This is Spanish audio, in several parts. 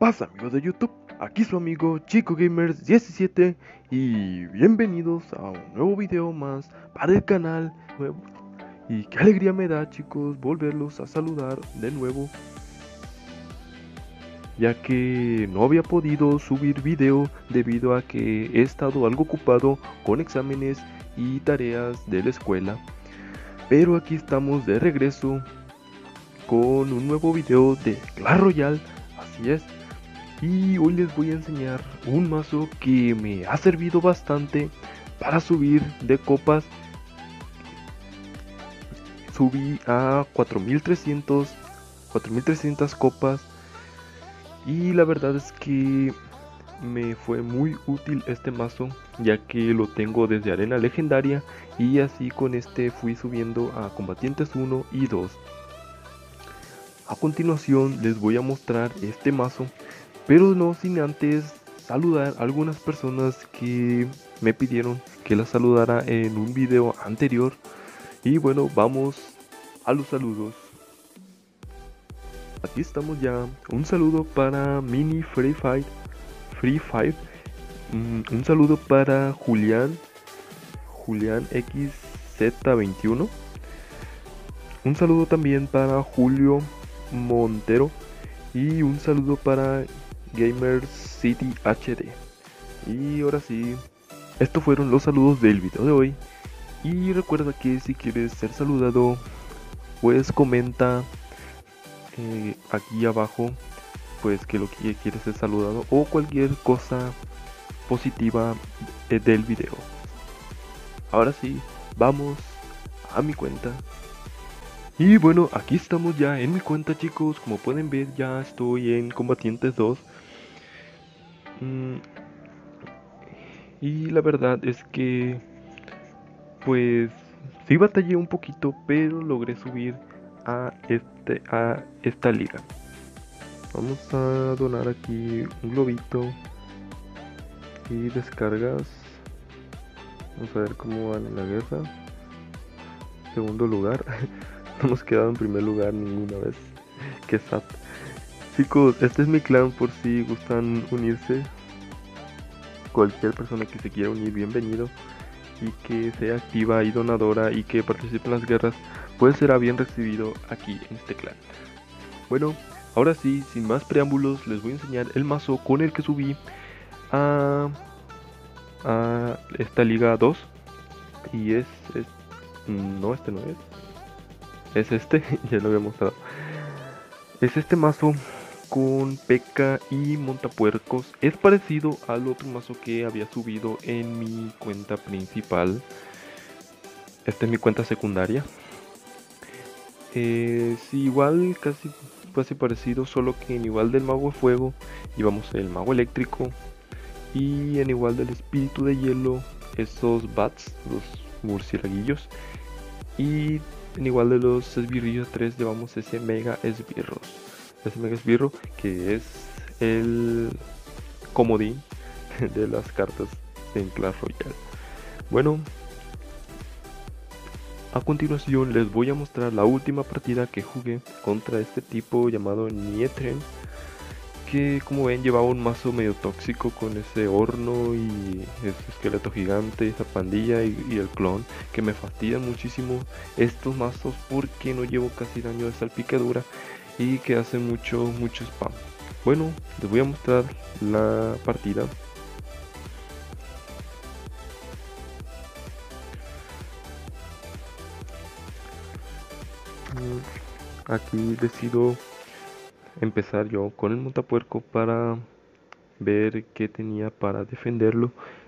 pasa, amigos de YouTube? Aquí su amigo Chico Gamers 17 y bienvenidos a un nuevo video más para el canal nuevo. Y qué alegría me da, chicos, volverlos a saludar de nuevo, ya que no había podido subir video debido a que he estado algo ocupado con exámenes y tareas de la escuela. Pero aquí estamos de regreso con un nuevo video de Clash Royale, así es. Y hoy les voy a enseñar un mazo que me ha servido bastante para subir de copas. Subí a 4300 copas y la verdad es que me fue muy útil este mazo, ya que lo tengo desde arena legendaria y así con este fui subiendo a combatientes 1 y 2. A continuación les voy a mostrar este mazo, pero no sin antes saludar a algunas personas que me pidieron que las saludara en un video anterior. Y bueno, vamos a los saludos. Aquí estamos ya. Un saludo para Mini Free Fire. Un saludo para Julián XZ21. Un saludo también para Julio Montero. Y un saludo para Gamer City HD. Y ahora sí, estos fueron los saludos del video de hoy. Y recuerda que si quieres ser saludado, pues comenta aquí abajo pues que lo que quieres ser saludado o cualquier cosa positiva del video. Ahora sí, vamos a mi cuenta. Y bueno, aquí estamos ya en mi cuenta, chicos. Como pueden ver, ya estoy en Combatientes 2. Y la verdad es que pues sí batallé un poquito, pero logré subir a esta liga. Vamos a donar aquí un globito y descargas. Vamos a ver cómo van en la guerra. Segundo lugar. No hemos quedado en primer lugar ninguna vez. Qué sad. Chicos, este es mi clan por si gustan unirse. Cualquier persona que se quiera unir, bienvenido. Y que sea activa y donadora y que participe en las guerras, pues será bien recibido aquí en este clan. Bueno, ahora sí, sin más preámbulos, les voy a enseñar el mazo con el que subí a esta liga 2. Y no, este no es este. Ya lo había mostrado. Es este mazo con P.E.K.K.A y montapuercos. Es parecido al otro mazo que había subido en mi cuenta principal. Esta es mi cuenta secundaria. Sí, igual casi parecido, solo que en igual del mago de fuego llevamos el mago eléctrico, y en igual del espíritu de hielo esos bats, los murcielaguillos, y en igual de los esbirrillos 3 llevamos ese mega esbirro que es el comodín de las cartas en Clash Royale. Bueno, a continuación les voy a mostrar la última partida que jugué contra este tipo llamado Nietren, que como ven llevaba un mazo medio tóxico con ese horno y ese esqueleto gigante, esa pandilla y el clon, que me fastidian muchísimo estos mazos porque no llevo casi daño de salpicadura y que hace mucho spam. Bueno, les voy a mostrar la partida. Aquí decido empezar yo con el montapuerco para ver qué tenía para defenderlo.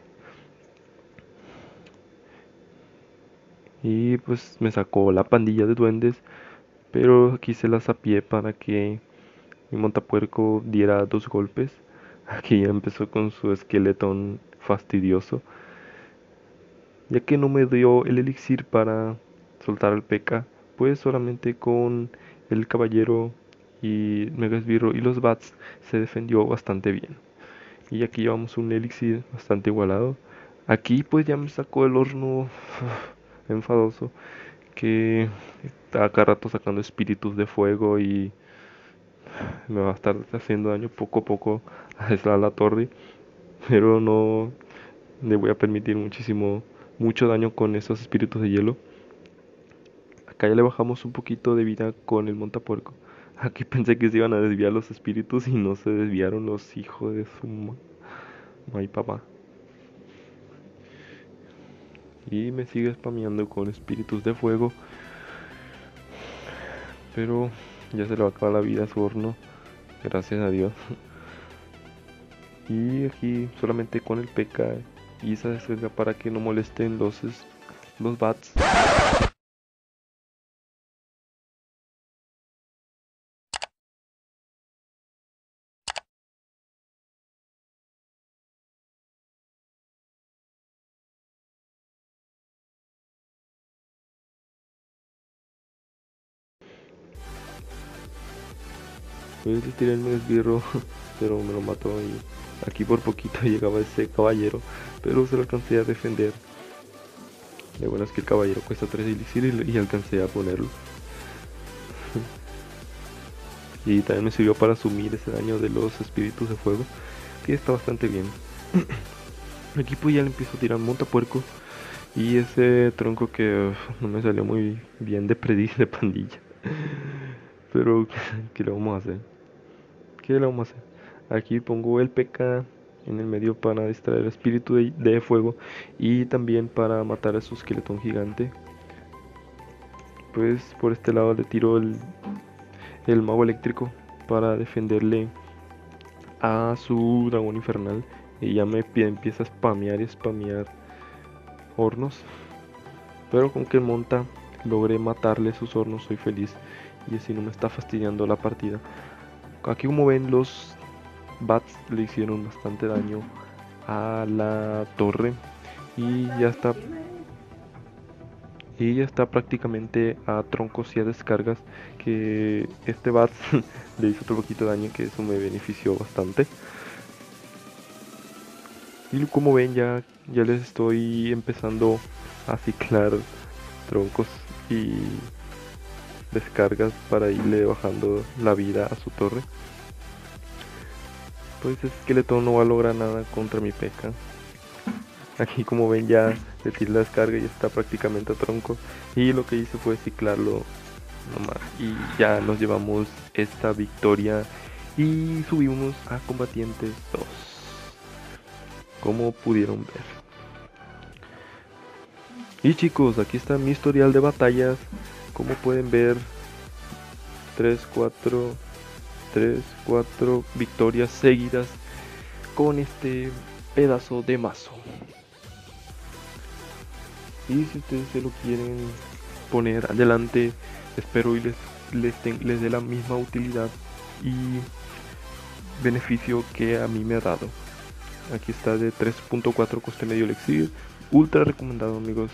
Y pues me sacó la pandilla de duendes, pero aquí se la sapié para que mi montapuerco diera 2 golpes. Aquí ya empezó con su esqueletón fastidioso, ya que no me dio el elixir para soltar al P.E.K.K.A, pues solamente con el caballero y mega esbirro y los bats se defendió bastante bien. Y aquí llevamos un elixir bastante igualado. Aquí pues ya me sacó el horno enfadoso, que está cada rato sacando espíritus de fuego y me va a estar haciendo daño poco a poco a la torre, pero no le voy a permitir mucho daño con esos espíritus de hielo. Acá ya le bajamos un poquito de vida con el montapuerco. Aquí pensé que se iban a desviar los espíritus y no se desviaron los hijos de su ay papá. Y me sigue spameando con espíritus de fuego. Pero ya se le va a acabar la vida a su horno. Gracias a Dios. Y aquí solamente con el P.K. y esa descarga para que no molesten los bats. Pues le tiré el esbirro, pero me lo mató y aquí por poquito llegaba ese caballero, pero se lo alcancé a defender. Lo bueno es que el caballero cuesta 3 elixir y alcancé a ponerlo. Y también me sirvió para asumir ese daño de los espíritus de fuego, que está bastante bien. Aquí pues ya le empiezo a tirar montapuerco y ese tronco que no me salió muy bien de predict de pandilla. Pero ¿qué le vamos a hacer? ¿Qué le vamos a hacer? Aquí pongo el P.K. en el medio para distraer el espíritu de fuego y también para matar a su esqueletón gigante. Pues por este lado le tiro el mago eléctrico para defenderle a su dragón infernal. Y ya me empieza a spamear y spamear hornos. Pero con que monta logré matarle sus hornos, soy feliz. Y así no me está fastidiando la partida. Aquí como ven, los bats le hicieron bastante daño a la torre. Y ya está prácticamente a troncos y a descargas, que este bat le hizo otro poquito de daño, que eso me benefició bastante. Y como ven, ya les estoy empezando a ciclar troncos y descargas para irle bajando la vida a su torre. Pues ese esqueleto no va a lograr nada contra mi P.K. Aquí como ven ya le tiré la descarga y está prácticamente a tronco. Y lo que hice fue ciclarlo nomás. Y ya nos llevamos esta victoria y subimos a combatientes 2. Como pudieron ver. Y chicos, aquí está mi historial de batallas. Como pueden ver, 4 victorias seguidas con este pedazo de mazo. Y si ustedes se lo quieren poner adelante, espero y les dé la misma utilidad y beneficio que a mí me ha dado. Aquí está de 3.4 coste medio elixir, ultra recomendado, amigos.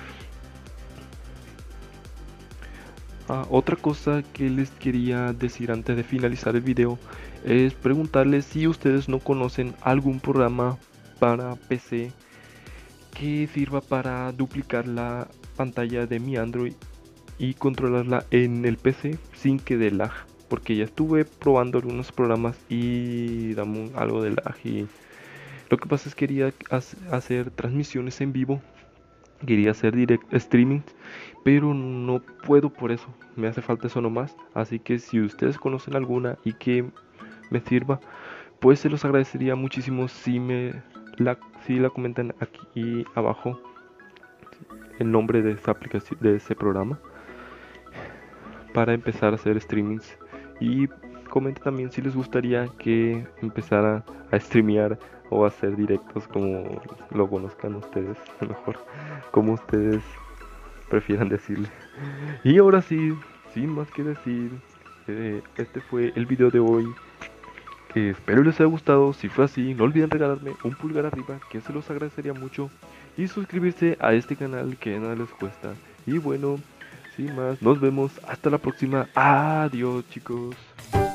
Otra cosa que les quería decir antes de finalizar el video es preguntarles si ustedes no conocen algún programa para PC que sirva para duplicar la pantalla de mi Android y controlarla en el PC sin que dé lag, porque ya estuve probando algunos programas y damos algo de lag. Y lo que pasa es que quería hacer transmisiones en vivo, quería hacer direct streaming, pero no puedo por eso, me hace falta eso nomás. Así que si ustedes conocen alguna y que me sirva, pues se los agradecería muchísimo si la comentan aquí abajo el nombre de esa aplicación, de ese programa, para empezar a hacer streamings. Y comenten también si les gustaría que empezara a streamear o a hacer directos, como lo conozcan ustedes, mejor como ustedes prefieran decirle. Y ahora sí, sin más que decir, este fue el video de hoy. Espero les haya gustado. Si fue así, no olviden regalarme un pulgar arriba, que se los agradecería mucho, y suscribirse a este canal, que nada les cuesta. Y bueno, sin más, nos vemos hasta la próxima. Adiós, chicos.